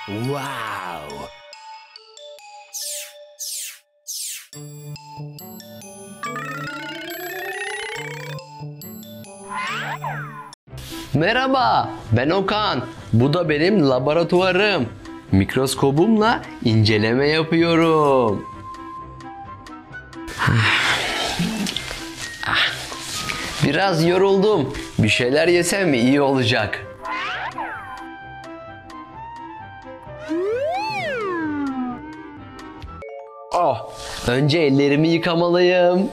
Wow! Merhaba, ben Okan. Bu da benim laboratuvarım. Mikroskobumla inceleme yapıyorum. Biraz yoruldum. Bir şeyler yesem iyi olacak. Oh, önce ellerimi yıkamalıyım.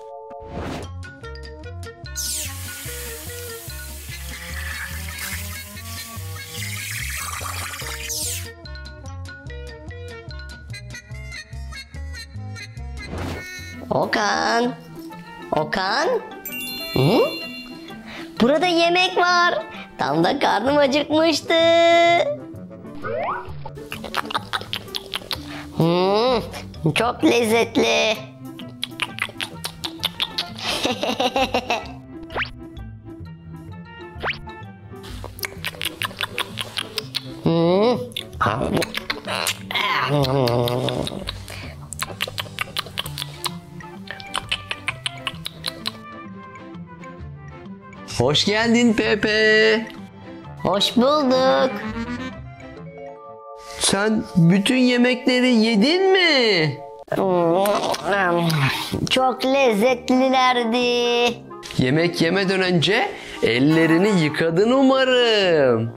Okan. Okan. Hı? Burada yemek var. Tam da karnım acıkmıştı. Çok lezzetli. Hoş geldin Pepe. Hoş bulduk. Sen bütün yemekleri yedin mi? Çok lezzetlilerdi. Yemek yemeden önce ellerini yıkadın umarım.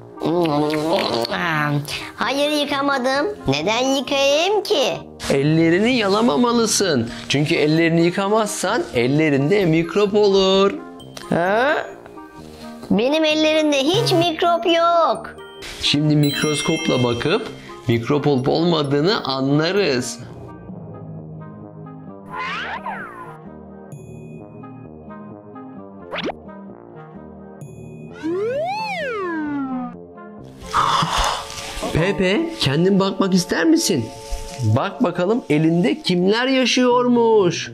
Hayır, yıkamadım. Neden yıkayayım ki? Ellerini yalamamalısın. Çünkü ellerini yıkamazsan ellerinde mikrop olur. Ha? Benim ellerimde hiç mikrop yok. Şimdi mikroskopla bakıp mikrop olup olmadığını anlarız. Pepe, kendin bakmak ister misin? Bak bakalım elinde kimler yaşıyormuş.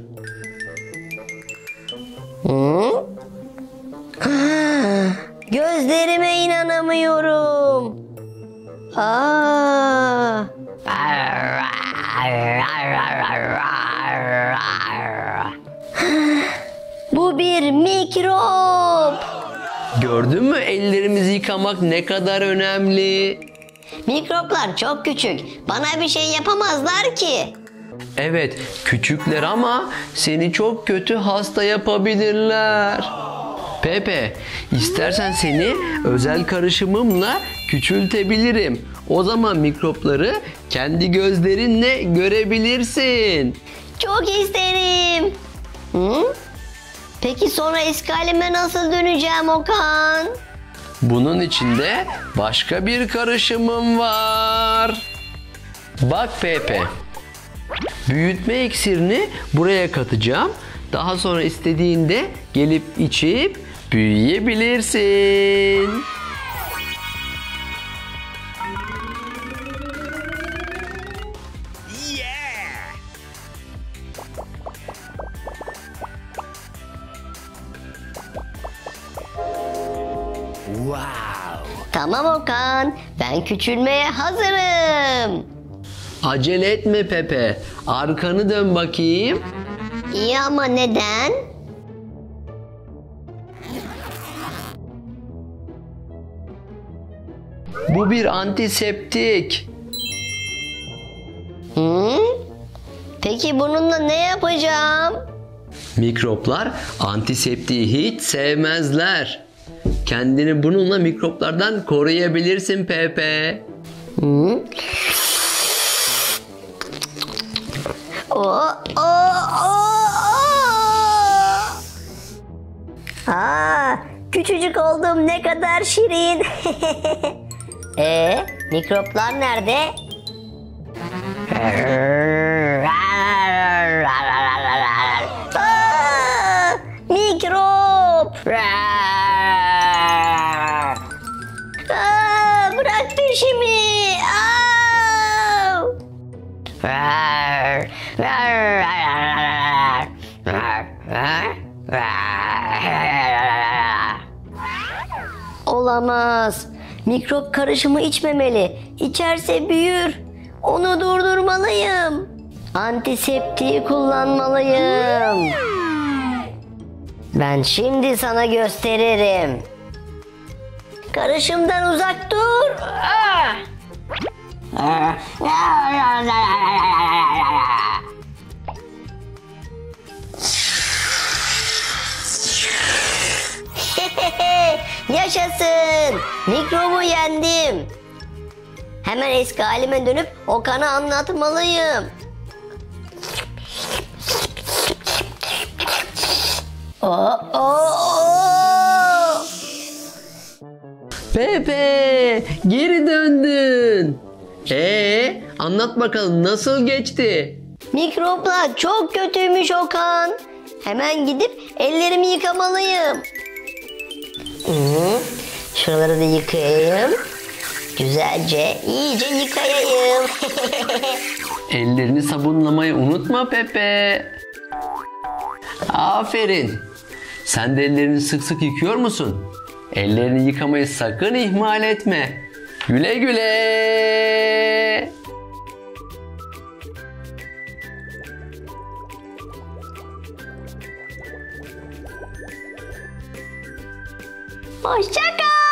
Gözlerime inanamıyorum. Aa. Bu bir mikrop. Gördün mü ellerimizi yıkamak ne kadar önemli? Mikroplar çok küçük. Bana bir şey yapamazlar ki. Evet, küçükler ama seni çok kötü hasta yapabilirler. Pepe, istersen seni özel karışımımla küçültebilirim. O zaman mikropları kendi gözlerinle görebilirsin. Çok isterim. Hı? Peki sonra eski halime nasıl döneceğim Okan? Bunun içinde başka bir karışımım var. Bak Pepe. Büyütme iksirini buraya katacağım. Daha sonra istediğinde gelip içip büyüyebilirsin. Wow. Tamam Okan, ben küçülmeye hazırım. Acele etme Pepe. Arkanı dön bakayım. İyi ama neden? Bu bir antiseptik. Hı? Peki bununla ne yapacağım? Mikroplar antiseptiği hiç sevmezler. Kendini bununla mikroplardan koruyabilirsin Pepe. Hı? Küçücük oldum, ne kadar şirin. Mikroplar nerede? Mikrop. Bırak peşimi. Olamaz. Mikrop karışımı içmemeli. İçerse büyür. Onu durdurmalıyım. Antiseptiği kullanmalıyım. Ben şimdi sana gösteririm. Karışımdan uzak dur. Ah! Yaşasın! Mikrobu yendim. Hemen eski halime dönüp Okan'a anlatmalıyım. Pepe, geri döndün. Anlat bakalım nasıl geçti? Mikroplar çok kötüymüş Okan. Hemen gidip ellerimi yıkamalıyım. Şuraları da yıkayayım. Güzelce, iyice yıkayayım. Ellerini sabunlamayı unutma Pepe. Aferin. Sen de ellerini sık sık yıkıyor musun? Ellerini yıkamayı sakın ihmal etme. Güle güle. Hoşça kal.